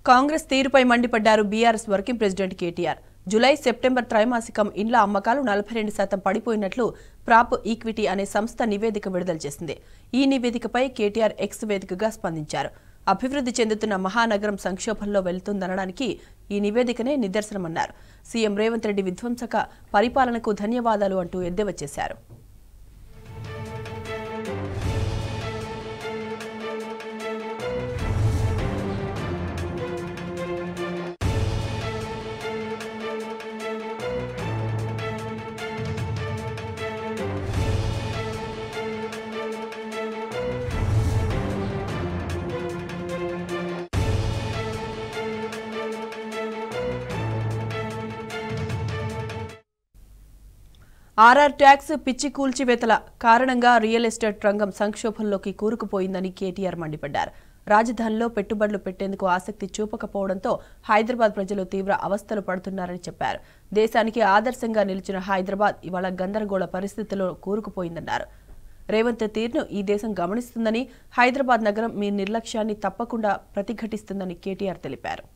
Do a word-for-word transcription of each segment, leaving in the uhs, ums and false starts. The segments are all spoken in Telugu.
కాంగ్రెస్ తీరుపై మండిపడ్డారు BRS working president KTR. July September త్రైమాసికం ఇండ్ల అమ్మకాలు నలభై రెండు శాతం పడిపోయినట్లు ప్రాప్ ఈక్విటీ అనే సంస్థ నివేదిక విడుదల చేసింది. ఈ నివేదికపై కేటీఆర్ ఎక్స్ వేదికగా స్పందించారు. అభివృద్ధి చెందుతున్న మహానగరం సంక్షోభంలో వెళ్తుందనడానికి ఈ నివేదికనే నిదర్శనమన్నారు. సీఎం రేవంత్ రెడ్డి విధ్వంసక పరిపాలనకు ధన్యవాదాలు అంటూ ఎద్దేవా చేశారు. ఆర్ఆర్ ట్యాక్స్ పిచ్చి కూల్చివేతల కారణంగా రియల్ ఎస్టేట్ రంగం సంక్షోభంలోకి కూరుకుపోయిందని కేటీఆర్ మండిపడ్డారు. రాజధానిలో పెట్టుబడులు పెట్టేందుకు ఆసక్తి చూపకపోవడంతో హైదరాబాద్ ప్రజలు తీవ్ర అవస్థలు పడుతున్నారని చెప్పారు. దేశానికి ఆదర్శంగా నిలిచిన హైదరాబాద్ ఇవాళ గందరగోళ పరిస్థితుల్లో కూరుకుపోయిందన్నారు. రేవంత్ తీరును ఈ దేశం గమనిస్తుందని, హైదరాబాద్ నగరం మీ నిర్లక్ష్యాన్ని తప్పకుండా ప్రతిఘటిస్తుందని కేటీఆర్ తెలిపారు.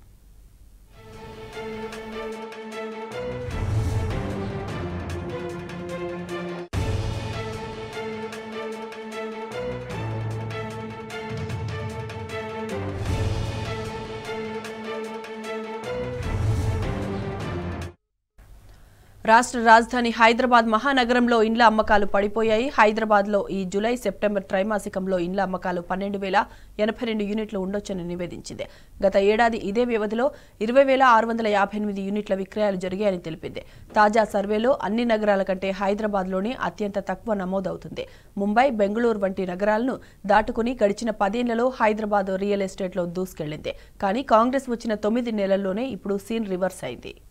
రాష్ట్ర రాజధాని హైదరాబాద్ మహానగరంలో ఇండ్ల అమ్మకాలు పడిపోయాయి. హైదరాబాద్లో ఈ జూలై సెప్టెంబర్ త్రైమాసికంలో ఇండ్ల అమ్మకాలు పన్నెండు వేల ఎనభై రెండు యూనిట్లు ఉండొచ్చని నివేదించింది. గత ఏడాది ఇదే వ్యవధిలో ఇరవై వేల ఆరు వందల యాభై ఎనిమిది యూనిట్ల విక్రయాలు జరిగాయని తెలిపింది. తాజా సర్వేలో అన్ని నగరాల కంటే హైదరాబాద్లోనే అత్యంత తక్కువ నమోదవుతుంది. ముంబై, బెంగళూరు వంటి నగరాలను దాటుకుని గడిచిన పదేళ్లలో హైదరాబాద్ రియల్ ఎస్టేట్లో దూసుకెళ్లింది. కానీ కాంగ్రెస్ వచ్చిన తొమ్మిది నెలల్లోనే ఇప్పుడు సీన్ రివర్స్ అయింది.